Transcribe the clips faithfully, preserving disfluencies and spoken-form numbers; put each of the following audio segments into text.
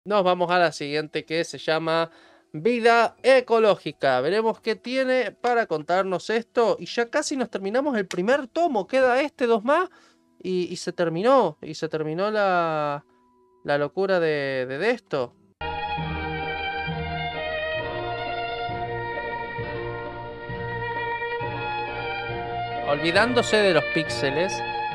Nos vamos a la siguiente, que se llama Vida Ecológica. Veremos qué tiene para contarnos esto. Y ya casi nos terminamos el primer tomo. Queda este, dos más. Y, y se terminó. Y se terminó la, la locura de, de, de esto. Olvidándose de los píxeles.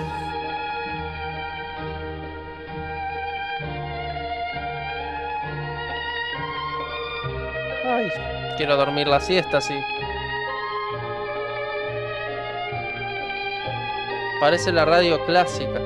Ay, quiero dormir la siesta, sí. Parece la radio clásica.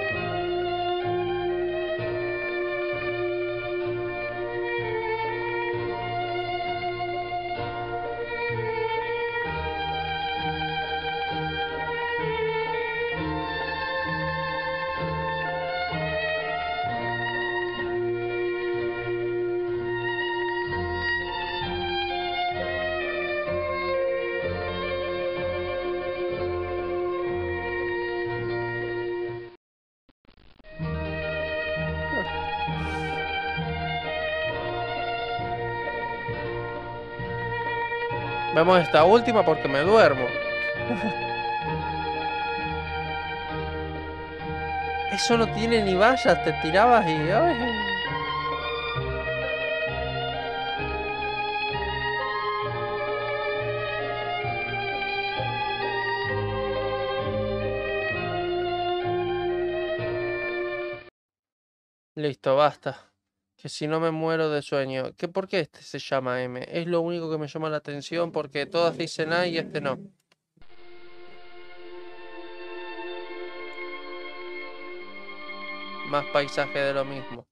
Vemos esta última porque me duermo. Eso no tiene ni vallas, te tirabas y... ay. Listo, basta. Que si no me muero de sueño. ¿Qué, ¿Por qué este se llama M? Es lo único que me llama la atención porque todas dicen A y este no. Más paisaje de lo mismo.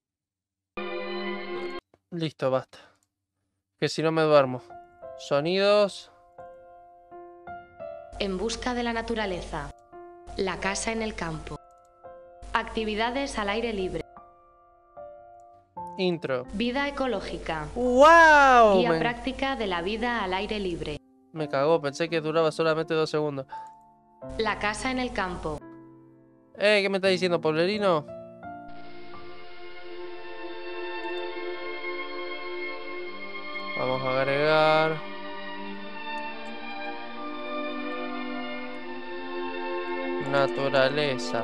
Listo, basta. Que si no me duermo. Sonidos. En busca de la naturaleza. La casa en el campo. Actividades al aire libre. Intro. Vida ecológica. ¡Wow! Guía Me... práctica de la vida al aire libre. Me cagó, pensé que duraba solamente dos segundos. La casa en el campo. Eh, ¿qué me está diciendo, Poblerino? Vamos a agregar. Naturaleza.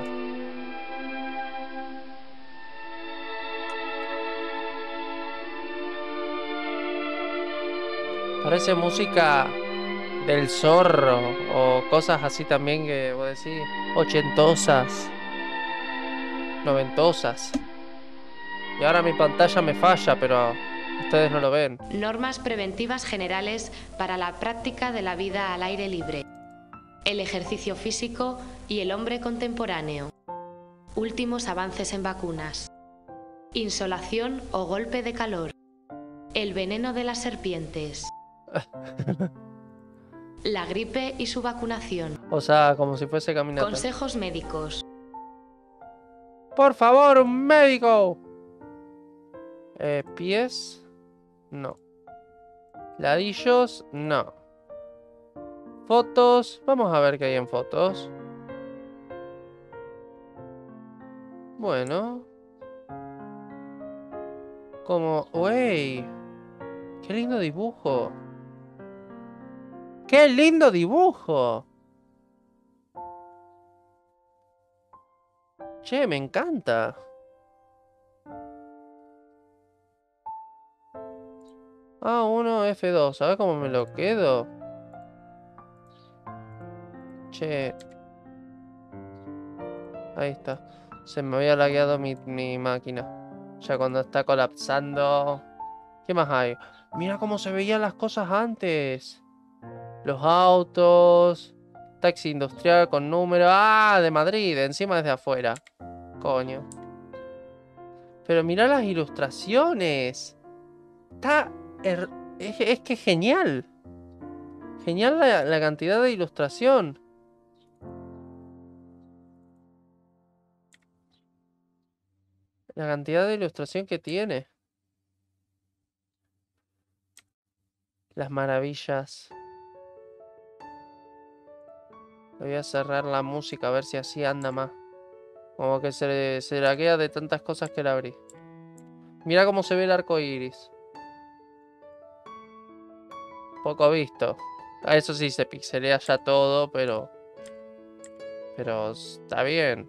Parece música del Zorro o cosas así también que voy a decir ochentosas, noventosas. Y ahora mi pantalla me falla, pero ustedes no lo ven. Normas preventivas generales para la práctica de la vida al aire libre. El ejercicio físico y el hombre contemporáneo. Últimos avances en vacunas. Insolación o golpe de calor. El veneno de las serpientes. La gripe y su vacunación. O sea, como si fuese caminata. Consejos médicos. Por favor, un médico. Eh, pies. No. Ladillos. No. Fotos. Vamos a ver qué hay en fotos. Bueno. Como... ¡Wey! ¡Qué lindo dibujo! ¡Qué lindo dibujo! Che, me encanta. A uno F dos. A ver cómo me lo quedo. Che. Ahí está. Se me había lagueado mi, mi máquina. Ya cuando está colapsando. ¿Qué más hay? Mira cómo se veían las cosas antes. Los autos. Taxi industrial con número. ¡Ah! De Madrid. Encima desde afuera. Coño. Pero mira las ilustraciones. Está... Er... Es, es que genial. Genial la, la cantidad de ilustración. La cantidad de ilustración que tiene. Las maravillas. Voy a cerrar la música a ver si así anda más. Como que se, se laguea de tantas cosas que la abrí. Mira cómo se ve el arco iris. Poco visto. A eso sí se pixelea ya todo, pero... Pero está bien.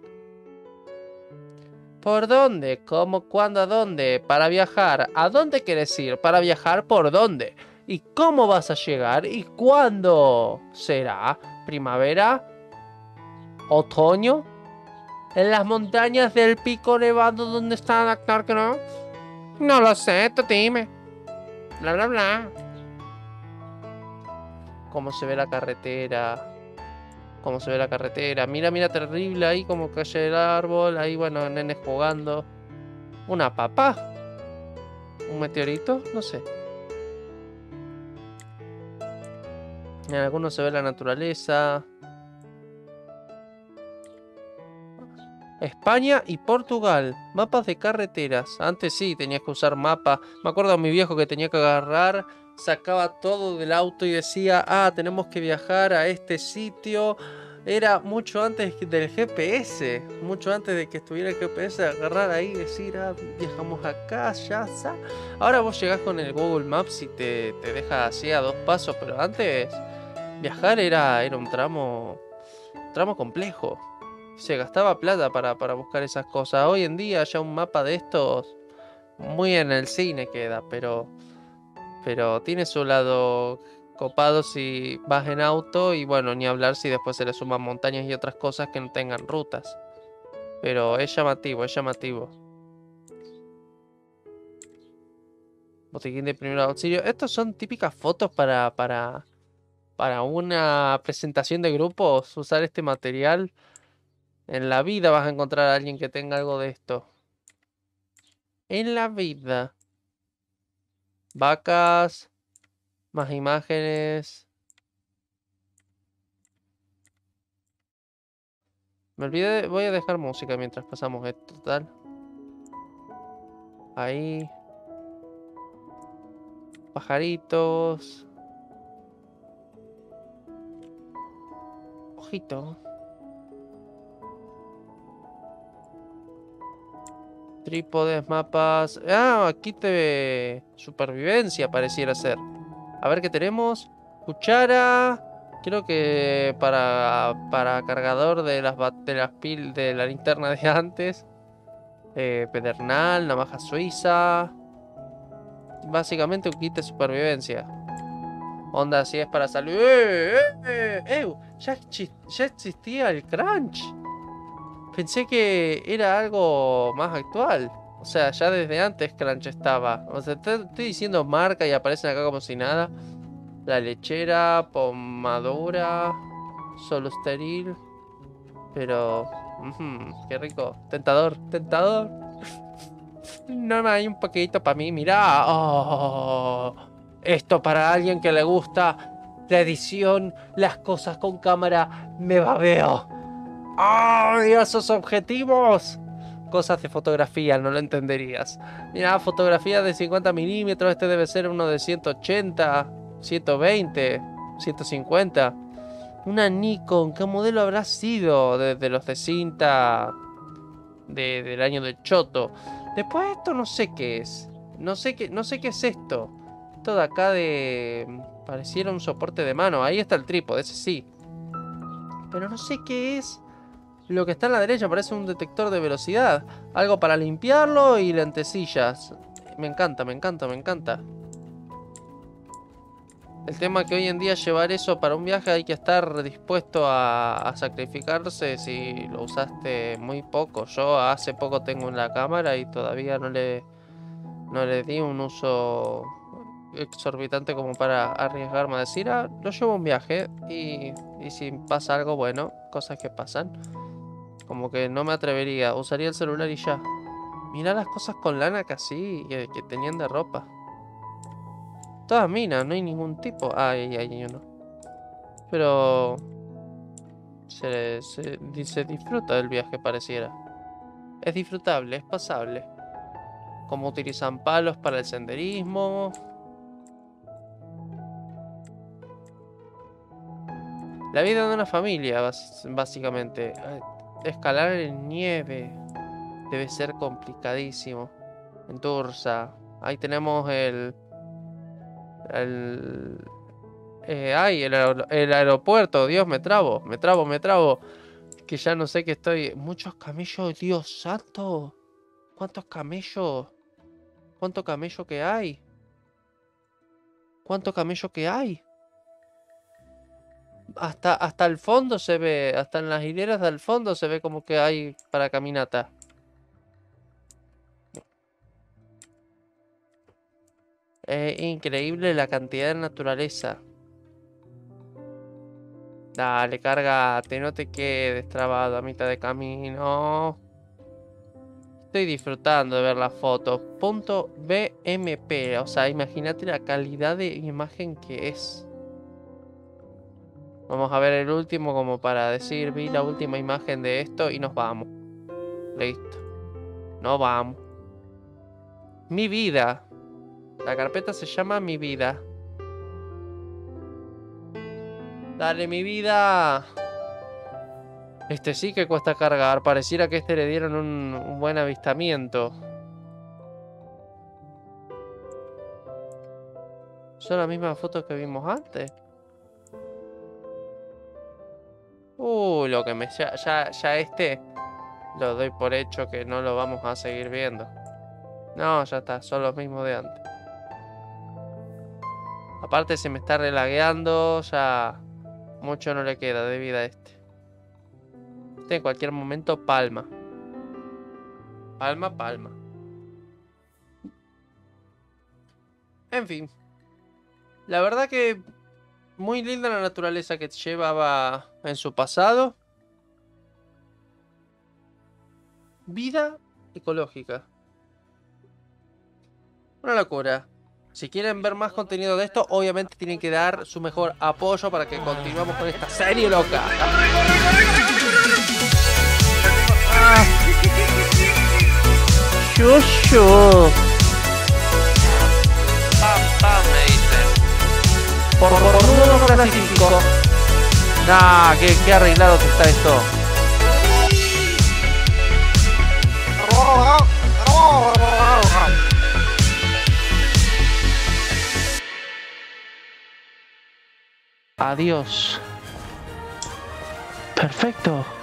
¿Por dónde? ¿Cómo? ¿Cuándo? ¿A dónde? Para viajar. ¿A dónde quieres ir? Para viajar, ¿por dónde? ¿Y cómo vas a llegar? ¿Y cuándo será? ¿Primavera? ¿Otoño? ¿En las montañas del Pico Nevado donde está Knarkno? No lo sé, tú dime. Bla, bla, bla. Cómo se ve la carretera. Cómo se ve la carretera. Mira, mira, terrible ahí como cae el árbol. Ahí, bueno, nenes jugando. ¿Una papa? ¿Un meteorito? No sé. En algunos se ve la naturaleza. España y Portugal. Mapas de carreteras. Antes sí, tenías que usar mapa. Me acuerdo a mi viejo que tenía que agarrar, sacaba todo del auto y decía, ah, tenemos que viajar a este sitio. Era mucho antes del G P S. Mucho antes de que estuviera el G P S. Agarrar ahí y decir, ah, viajamos acá, ya, ya. Ahora vos llegás con el Google Maps y te, te deja así a dos pasos. Pero antes, viajar era, era un tramo, tramo complejo. Se gastaba plata para, para buscar esas cosas. Hoy en día ya un mapa de estos muy en el cine queda, pero pero tiene su lado copado si vas en auto y bueno, ni hablar si después se le suman montañas y otras cosas que no tengan rutas. Pero es llamativo, es llamativo. Botiquín de primer auxilio. Estos son típicas fotos para, para, para una presentación de grupos. Usar este material. En la vida vas a encontrar a alguien que tenga algo de esto. En la vida. Vacas. Más imágenes. Me olvidé. de- Voy a dejar música mientras pasamos esto, tal. Ahí. Pajaritos. Ojito. Trípodes, mapas. Ah, aquí te... Supervivencia pareciera ser. A ver qué tenemos. Cuchara. Creo que para, para cargador de las, bat- de las pil de la linterna de antes. Eh, pedernal, navaja suiza. Básicamente un kit de supervivencia. Onda, si es para salud. ¡Eh! ¡Eh! ¡Eh! ¡Eh! Ya, exi- ya existía el crunch. Pensé que era algo más actual. O sea, ya desde antes Crunch estaba. O sea, te estoy diciendo marca y aparecen acá como si nada. La lechera, pomadura, solo estéril. Pero... ujú, qué rico. Tentador, tentador. No, no hay un poquito para mí. Mirá. Oh, esto para alguien que le gusta la edición, las cosas con cámara, me babeo. ¡Ay, esos objetivos! Cosas de fotografía, no lo entenderías. Mira, fotografía de cincuenta milímetros. Este debe ser uno de ciento ochenta, ciento veinte, ciento cincuenta. Una Nikon, ¿qué modelo habrá sido? De, de los de cinta de, del año del choto. Después esto no sé qué es. No sé qué, no sé qué es esto. Esto de acá de... Pareciera un soporte de mano. Ahí está el trípode, ese sí. Pero no sé qué es. Lo que está a la derecha parece un detector de velocidad. Algo para limpiarlo y lentecillas. Me encanta, me encanta, me encanta. El tema es que hoy en día llevar eso para un viaje hay que estar dispuesto a, a sacrificarse si lo usaste muy poco. Yo hace poco tengo la cámara y todavía no le, no le di un uso exorbitante como para arriesgarme a decir, ah, lo llevo a un viaje y, y si pasa algo bueno, cosas que pasan. Como que no me atrevería, usaría el celular y ya. Mirá las cosas con lana que así, que, que tenían de ropa. Todas minas, no hay ningún tipo. Ah, ahí hay uno. Pero se, se, di- se disfruta del viaje, pareciera. Es disfrutable, es pasable. Como utilizan palos para el senderismo. La vida de una familia, bas- básicamente. Ay, escalar en nieve debe ser complicadísimo. En Tursa. Ahí tenemos el... El... Eh, ay, el, aer- el aeropuerto. Dios, me trabo, me trabo, me trabo. Que ya no sé qué estoy... Muchos camellos, Dios santo. ¿Cuántos camellos? ¿Cuánto camello que hay? ¿Cuánto camello que hay? Hasta, hasta el fondo se ve, hasta en las hileras del fondo se ve como que hay para caminata. Es increíble la cantidad de naturaleza. Dale, cárgate, no te quedes trabado a mitad de camino. Estoy disfrutando de ver las fotos. Punto B M P, o sea, imagínate la calidad de imagen que es. Vamos a ver el último como para decir, vi la última imagen de esto y nos vamos. Listo. Nos vamos. Mi vida. La carpeta se llama Mi vida. Dale, mi vida. Este sí que cuesta cargar. Pareciera que a este le dieron un, un buen avistamiento. Son las mismas fotos que vimos antes. Uy, lo que me... Ya, ya, ya este... Lo doy por hecho que no lo vamos a seguir viendo. No, ya está. Son los mismos de antes. Aparte se me está relagueando. Ya... Mucho no le queda de vida a este. Este en cualquier momento palma. Palma, palma. En fin. La verdad que... Muy linda la naturaleza que llevaba en su pasado. Vida ecológica. Una locura. Si quieren ver más contenido de esto, obviamente tienen que dar su mejor apoyo para que continuemos con esta serie loca. Ah. Shushu. Pam, pam, me dice. Por cornudo no clasifico. Nah, qué, qué arreglado que está esto. Adiós. Perfecto.